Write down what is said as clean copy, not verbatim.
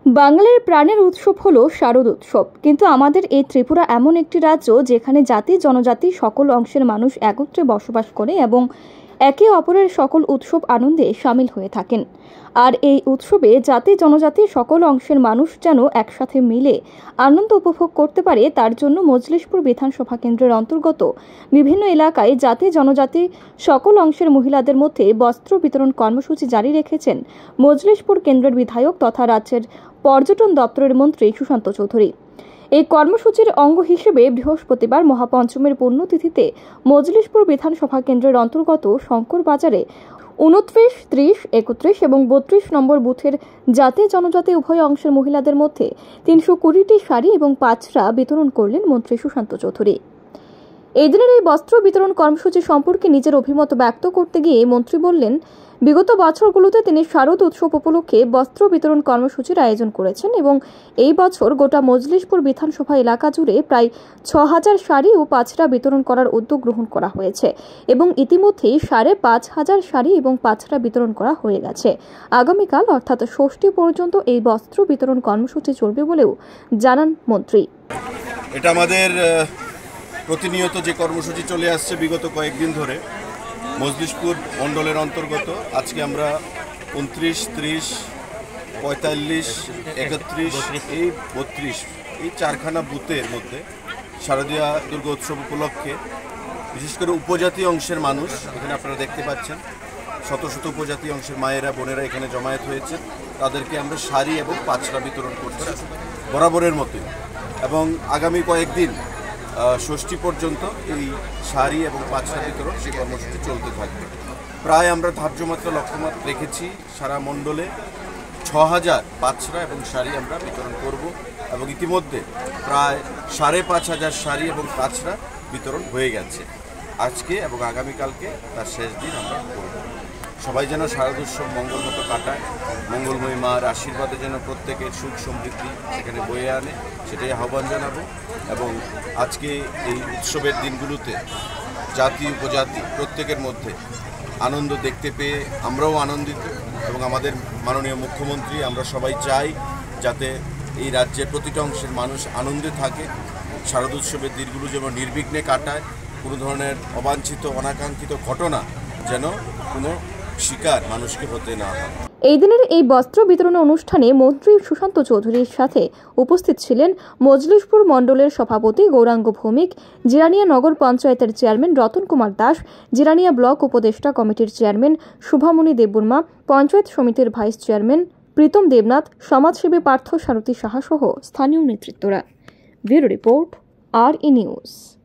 বাঙালির প্রাণের উৎসব হলো শারদ উৎসব। কিন্তু আমাদের এই ত্রিপুরা এমন একটি রাজ্য যেখানে জাতি জনজাতি সকল অংশের মানুষ একত্রে বসবাস করে এবং একে অপরের সকল উৎসব আনন্দে শামিল হয়ে থাকেন। আর এই উৎসবে জাতি জনজাতি সকল অংশের মানুষ যেন একসাথে মিলে আনন্দ উপভোগ করতে পারে, তার জন্য মজলিশপুর বিধানসভা কেন্দ্রের অন্তর্গত বিভিন্ন এলাকায় জাতি জনজাতি সকল অংশের মহিলাদের মধ্যে বস্ত্র বিতরণ কর্মসূচি জারি রেখেছেন মজলিশপুর কেন্দ্রের বিধায়ক তথা রাজ্যের পর্যটন দপ্তরের মন্ত্রী সুশান্ত চৌধুরী। এই কর্মসূচির অঙ্গ হিসেবে বৃহস্পতিবার মহাপঞ্চমীর পুণ্যতিথিতে মজলিশপুর বিধানসভা কেন্দ্রের অন্তর্গত শঙ্কর বাজারে 29, 30, 31 এবং 32 নম্বর বুথের জাতি জনজাতি উভয় অংশের মহিলাদের মধ্যে 320টি শাড়ি এবং পাঁচরা বিতরণ করলেন মন্ত্রী সুশান্ত চৌধুরী। এই দিনের এই বস্ত্র বিতরণ কর্মসূচি সম্পর্কে নিজের অভিমত ব্যক্ত করতে গিয়ে মন্ত্রী বললেন, বিগত বছরগুলোতে তিনি শারদ উৎসব উপলক্ষে বস্ত্র বিতরণ কর্মসূচির আয়োজন করেছেন এবং এই বছর গোটা মজলিশপুর বিধানসভা এলাকা জুড়ে প্রায় 6000 শাড়ি ও পাঁচরা বিতরণ করার উদ্যোগ গ্রহণ করা হয়েছে এবং ইতিমধ্যেই 5500 শাড়ি এবং পাঁচরা বিতরণ করা হয়ে গেছে। আগামীকাল অর্থাৎ ষষ্ঠী পর্যন্ত এই বস্ত্র বিতরণ কর্মসূচি চলবে বলেও জানান মন্ত্রী। এটা আমাদের প্রতিনিয়ত যে কর্মসূচি চলে আসছে বিগত কয়েকদিন ধরে মজলিশপুর মণ্ডলের অন্তর্গত। আজকে আমরা 29, 30, 45, 31, 32 এই চারখানা বুথের মধ্যে শারদীয়া দুর্গা উৎসব উপলক্ষে বিশেষ করে উপজাতি অংশের মানুষ এখানে আপনারা দেখতে পাচ্ছেন, শত শত উপজাতি অংশের মায়েরা বোনেরা এখানে জমায়েত হয়েছে। তাদেরকে আমরা শাড়ি এবং পাঁচরা বিতরণ করছি বরাবরের মতোই, এবং আগামী কয়েকদিন ষষ্ঠী পর্যন্ত এই শাড়ি এবং পাঁচরা বিতরণ সেই কর্মসূচি চলতে থাকবে। প্রায় আমরা ধার্যমাত্রা লক্ষ্যমাত্রা রেখেছি সারা মণ্ডলে 6000 পাঁচরা এবং শাড়ি আমরা বিতরণ করব এবং ইতিমধ্যে প্রায় 5500 শাড়ি এবং পাঁচরা বিতরণ হয়ে গেছে। আজকে এবং আগামীকালকে তার শেষ দিন আমরা করব। সবাই যেন শারদ উৎসব মঙ্গল মতো কাটায়, মঙ্গলময়ী মার আশীর্বাদে যেন প্রত্যেকের সুখ সমৃদ্ধি সেখানে বয়ে আনে, সেটাই আহ্বান জানাবো। এবং আজকে এই উৎসবের দিনগুলোতে জাতি উপজাতি প্রত্যেকের মধ্যে আনন্দ দেখতে পেয়ে আমরাও আনন্দিত এবং আমাদের মাননীয় মুখ্যমন্ত্রী আমরা সবাই চাই যাতে এই রাজ্যের প্রতিটা অংশের মানুষ আনন্দে থাকে, শারদ উৎসবের দিনগুলো যেন নির্বিঘ্নে কাটায়, কোনো ধরনের অবাঞ্ছিত অনাকাঙ্ক্ষিত ঘটনা যেন কোনো শিকার মানুষকে হতে না হয়। এই দিনের এই বস্ত্র বিতরণ অনুষ্ঠানে মন্ত্রী সুশান্ত চৌধুরীর সাথে উপস্থিত ছিলেন মজলিশপুর মণ্ডলের সভাপতি গৌরাঙ্গ ভৌমিক, জিরানিয়া নগর পঞ্চায়েতের চেয়ারম্যান রতন কুমার দাস, জিরানিয়া ব্লক উপদেষ্টা কমিটির চেয়ারম্যান শুভামণি দেববর্মা, পঞ্চায়েত সমিতির ভাইস চেয়ারম্যান প্রীতম দেবনাথ, সমাজসেবী পার্থ সারথী সাহা সহ স্থানীয় নেতৃত্বরা। Bureau report, RE news.